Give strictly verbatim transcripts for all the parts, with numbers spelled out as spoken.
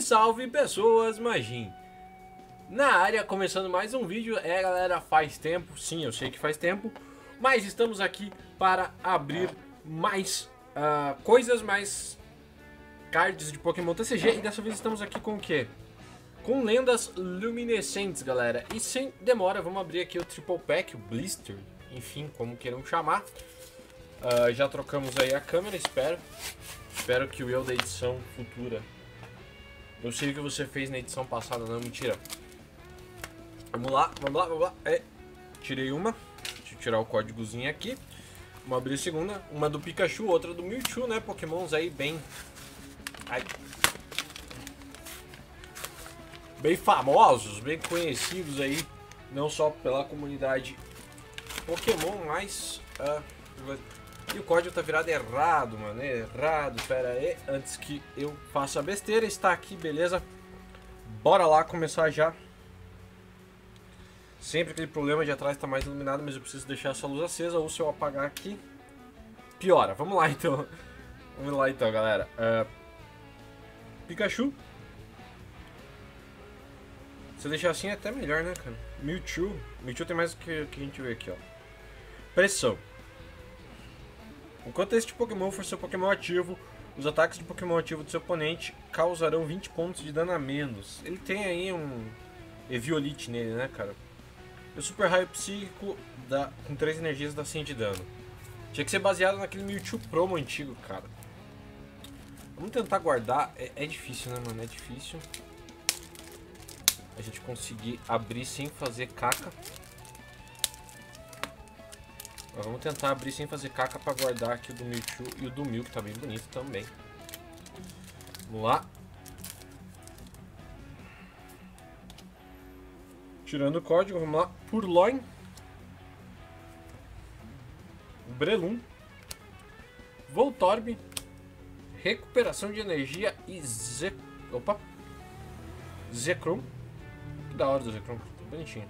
salve pessoas, Magin na área, começando mais um vídeo. É galera, faz tempo, sim, eu sei que faz tempo, mas estamos aqui para abrir mais uh, coisas, mais cards de Pokémon T C G. E dessa vez estamos aqui com o quê? Com lendas luminescentes, galera. E sem demora, vamos abrir aqui o Triple Pack, o Blister, enfim, como queiram chamar. uh, Já trocamos aí a câmera, espero Espero que o eu da edição futura, eu sei o que você fez na edição passada, não, mentira. Vamos lá, vamos lá, vamos lá. É, tirei uma. Deixa eu tirar o códigozinho aqui. Vamos abrir a segunda. Uma do Pikachu, outra do Mewtwo, né? Pokémons aí bem... Ai. Bem famosos, bem conhecidos aí. Não só pela comunidade Pokémon, mas... Uh, e o código tá virado errado, mano. É errado, pera aí. Antes que eu faça besteira, está aqui, beleza? Bora lá começar já. Sempre aquele problema de atrás tá mais iluminado, mas eu preciso deixar essa luz acesa, ou se eu apagar aqui, piora. Vamos lá então. Vamos lá então, galera. Uh, Pikachu. Se eu deixar assim é até melhor, né, cara? Mewtwo. Mewtwo tem mais do que, que a gente vê aqui, ó. Pressão. Enquanto este Pokémon for seu Pokémon ativo, os ataques de Pokémon ativo do seu oponente causarão vinte pontos de dano a menos. Ele tem aí um Eviolite nele, né, cara? O Super Raio Psíquico dá, com três energias dá cem de dano. Tinha que ser baseado naquele Mewtwo Promo antigo, cara. Vamos tentar guardar. É, é difícil, né, mano? É difícil a gente conseguir abrir sem fazer caca. Mas vamos tentar abrir sem fazer caca pra guardar aqui o do Mewtwo e o do Mew, que tá bem bonito também. Vamos lá. Tirando o código, vamos lá. Purloin. Breloom. Voltorb. Recuperação de energia e Z... Opa! Zekrom. Que da hora do Zekrom. Tá bonitinho.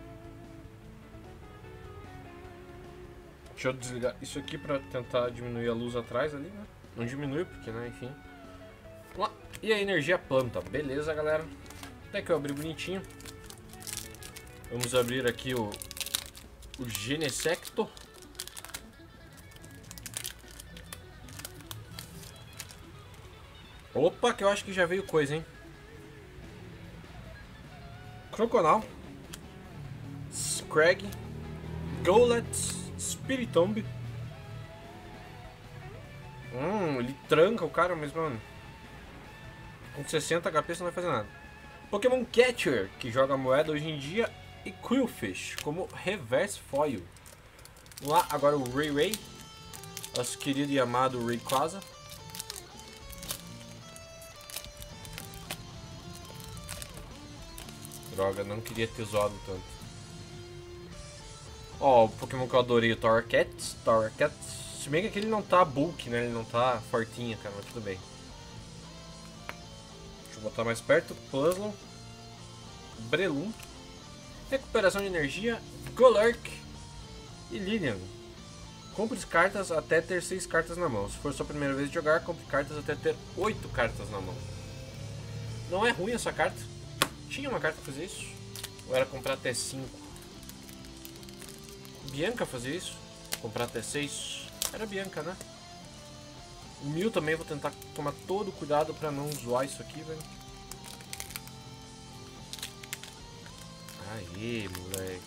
Deixa eu desligar isso aqui pra tentar diminuir a luz atrás ali, né? Não diminui porque, né, enfim. Vamos lá. E a energia planta. Beleza, galera. Até que eu abri bonitinho. Vamos abrir aqui o, o Genesecto. Opa, que eu acho que já veio coisa, hein? Croconal. Scrag. Golett. Spiritomb. Hum, ele tranca o cara, mas, mano, com sessenta H P você não vai fazer nada. Pokémon Catcher, que joga moeda hoje em dia. E Qwilfish como Reverse Foil. Vamos lá, agora o Ray Ray, nosso querido e amado Rayquaza. Droga, não queria ter zoado tanto. Ó, o Pokémon que eu adorei, o Torracat. Torracat. Se bem que aquele não tá bulk, né? Ele não tá fortinho, cara, mas tudo bem. Deixa eu botar mais perto. Puzzle. Breloom. Recuperação de energia, Golurk e Lilian. Compre cartas até ter seis cartas na mão. Se for sua primeira vez de jogar, compre cartas até ter oito cartas na mão. Não é ruim essa carta. Tinha uma carta pra fazer isso? Ou era comprar até cinco? Bianca fazia isso? Comprar até seis? Era Bianca, né? O Mew também vou tentar tomar todo o cuidado pra não zoar isso aqui, velho. Aê, moleque.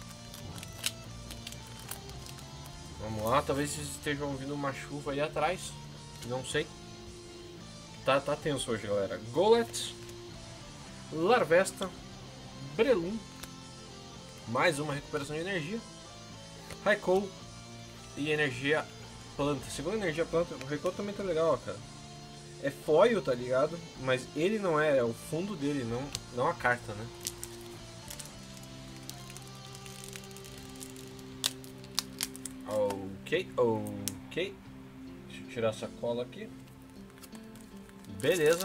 Vamos lá, talvez vocês estejam ouvindo uma chuva aí atrás. Não sei. Tá, tá tenso hoje, galera. Golett. Larvesta. Breloom. Mais uma recuperação de energia. Raikou. E energia planta. Segunda energia planta. O Raikou também tá legal, ó, cara. É foil, tá ligado? Mas ele não é, é o fundo dele, não, não a carta, né? Ok, ok. Deixa eu tirar a sacola aqui. Beleza.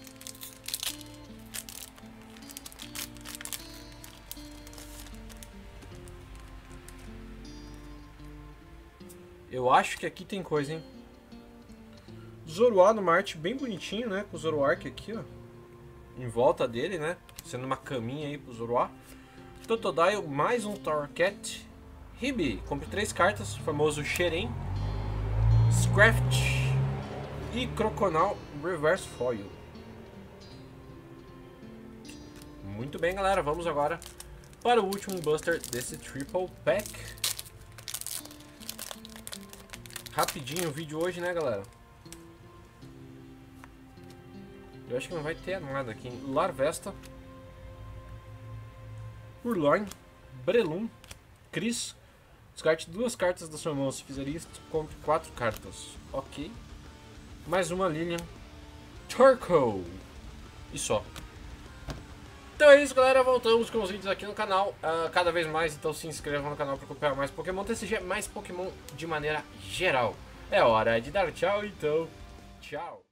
Eu acho que aqui tem coisa, hein? Zoroark numa arte bem bonitinho, né? Com o Zoroark aqui, ó. em volta dele, né? Sendo uma caminha aí pro Zoroark. Totodile, mais um Torracat. Ribi, compre três cartas, o famoso Xeren. Scraft e Croconal Reverse Foil. Muito bem, galera, vamos agora para o último Buster desse Triple Pack. Rapidinho o vídeo hoje, né, galera? Eu acho que não vai ter nada aqui. Larvesta, Purloin, Breloom, Cris. Descarte duas cartas da sua mão. Se fizer isso, compre quatro cartas. Ok. Mais uma Lilian. Turco. E só. Então é isso, galera. Voltamos com os vídeos aqui no canal. Uh, cada vez mais, então se inscrevam no canal para acompanhar mais Pokémon T C G, mais Pokémon de maneira geral. É hora de dar tchau, então. Tchau.